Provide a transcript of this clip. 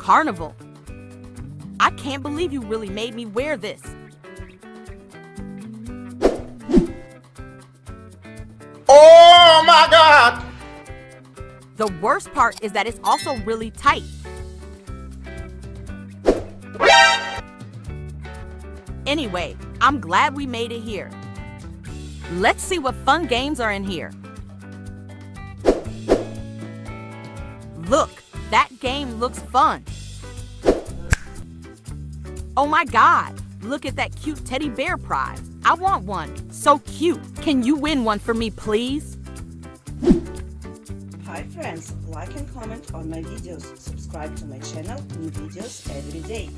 Carnival. I can't believe you really made me wear this. Oh my God! The worst part is that it's also really tight. Anyway, I'm glad we made it here. Let's see what fun games are in here. Look, that game looks fun. Oh my God, look at that cute teddy bear prize. I want one. So cute. Can you win one for me, please? Hi friends, like and comment on my videos. Subscribe to my channel, new videos every day.